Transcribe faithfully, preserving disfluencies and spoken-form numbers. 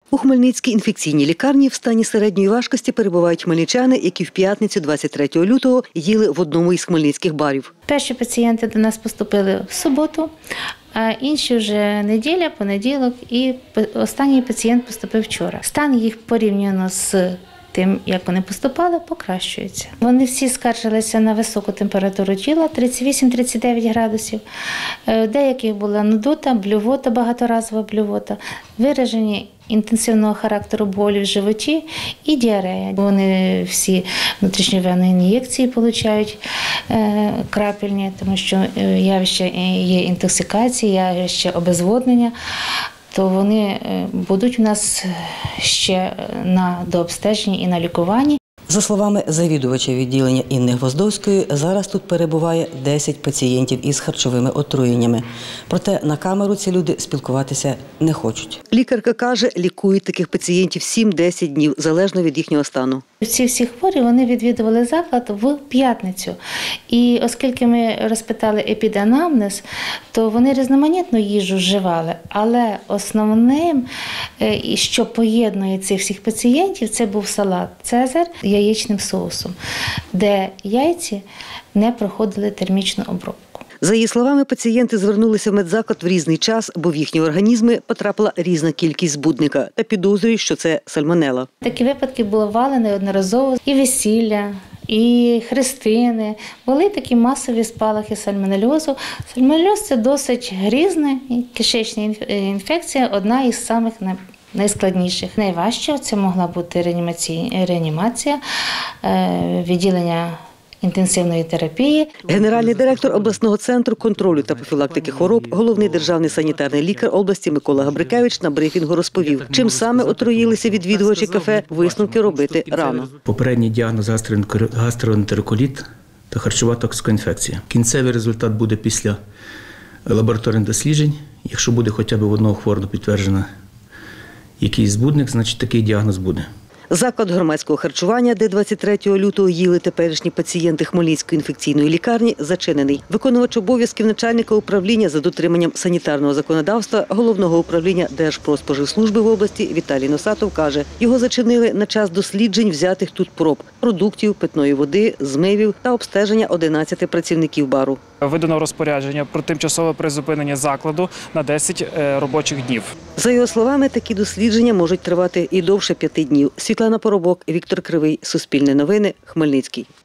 У Хмельницькій інфекційній лікарні в стані середньої важкості перебувають хмельничани, які в п'ятницю двадцять третього лютого їли в одному із хмельницьких барів. Перші пацієнти до нас поступили в суботу, а інші вже неділя, понеділок і останній пацієнт поступив вчора. Стан їх порівняно з тим, як вони поступали, покращується. Вони всі скаржилися на високу температуру тіла, тридцять вісім - тридцять дев'ять градусів. У деяких була нудота, блювота, багаторазова блювота, виражені інтенсивного характеру болі в животі і діарея. Вони всі внутрішньовенні ін'єкції отримують крапельні, тому що явище є інтоксикації, явище обезводнення. То вони будуть у нас ще на дообстеженні і на лікуванні. За словами завідувача відділення Інни Гвоздовської, зараз тут перебуває десять пацієнтів із харчовими отруєннями. Проте на камеру ці люди спілкуватися не хочуть. Лікарка каже, лікують таких пацієнтів сім - десять днів, залежно від їхнього стану. Ці всі хворі, вони відвідували заклад в п'ятницю. І оскільки ми розпитали епіданамнез, то вони різноманітну їжу вживали. Але основним, що поєднує цих всіх пацієнтів, це був салат «Цезар» яєчним соусом, де яйці не проходили термічну обробку. За її словами, пацієнти звернулися в медзаклад в різний час, бо в їхні організми потрапила різна кількість збудника та підозрюють, що це сальмонелла. Такі випадки бували неодноразово. І весілля, і хрестини. Були такі масові спалахи сальмонельозу. Сальмонельоз – це досить грізна кишечна інфекція, одна із самих найскладніших. Найважче це могла бути реанімація, відділення інтенсивної терапії. Генеральний директор обласного центру контролю та профілактики хвороб, головний державний санітарний лікар області Микола Габрикевич на брифінгу розповів, чим саме отруїлися відвідувачі кафе, висновки робити рано. Попередній діагноз – гастроентероколіт та харчова токсикоінфекція. Кінцевий результат буде після лабораторних досліджень. Якщо буде хоча б в одного хворого підтверджено якийсь збудник, значить такий діагноз буде. Заклад громадського харчування, де двадцять третього лютого їли теперішні пацієнти Хмельницької інфекційної лікарні, зачинений. Виконувач обов'язків начальника управління за дотриманням санітарного законодавства Головного управління Держпродспоживслужби в області Віталій Носатов каже, його зачинили на час досліджень взятих тут проб – продуктів, питної води, змивів та обстеження одинадцяти працівників бару. Видано розпорядження про тимчасове призупинення закладу на десять робочих днів. За його словами, такі дослідження можуть тривати і довше п'яти днів. Світлана Поробок, Віктор Кривий, Суспільне новини, Хмельницький.